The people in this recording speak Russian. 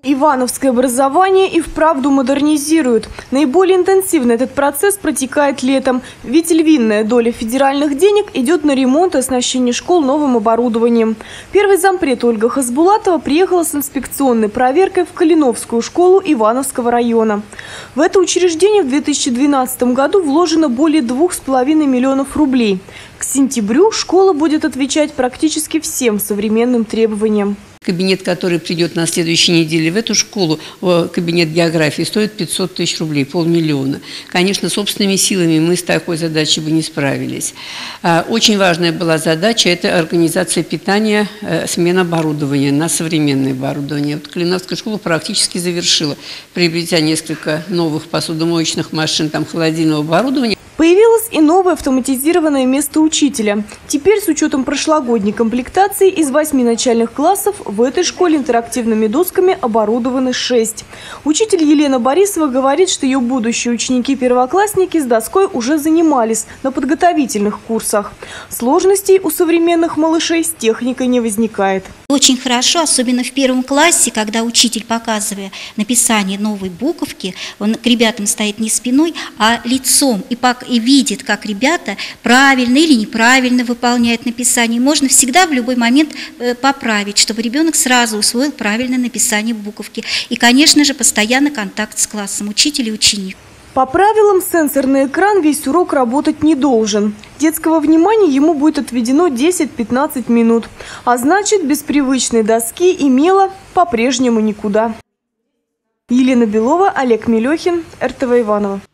Ивановское образование и вправду модернизируют. Наиболее интенсивно этот процесс протекает летом, ведь львиная доля федеральных денег идет на ремонт и оснащение школ новым оборудованием. Первый зампред Ольга Хасбулатова приехала с инспекционной проверкой в Калиновскую школу Ивановского района. В это учреждение в 2012 году вложено более 2,5 миллионов рублей. К сентябрю школа будет отвечать практически всем современным требованиям. Кабинет, который придет на следующей неделе в эту школу, кабинет географии, стоит 500 тысяч рублей, 500 000. Конечно, собственными силами мы с такой задачей бы не справились. Очень важная была задача – это организация питания, смена оборудования на современное оборудование. Вот Калиновская школа практически завершила, приобретя несколько новых посудомоечных машин, холодильного оборудования. Появилось и новое автоматизированное место учителя. Теперь с учетом прошлогодней комплектации из 8 начальных классов в этой школе интерактивными досками оборудованы 6. Учитель Елена Борисова говорит, что ее будущие ученики-первоклассники с доской уже занимались на подготовительных курсах. Сложностей у современных малышей с техникой не возникает. Очень хорошо, особенно в первом классе, когда учитель, показывая написание новой буковки, он к ребятам стоит не спиной, а лицом и видит, как ребята правильно или неправильно выполняют написание. Можно всегда в любой момент поправить, чтобы ребенок сразу усвоил правильное написание буковки. И, конечно же, постоянно контакт с классом, учитель и ученик. По правилам, сенсорный экран весь урок работать не должен. Детского внимания ему будет отведено 10-15 минут. А значит, без привычной доски и мела по-прежнему никуда. Елена Белова, Олег Мелехин, РТВ Иваново.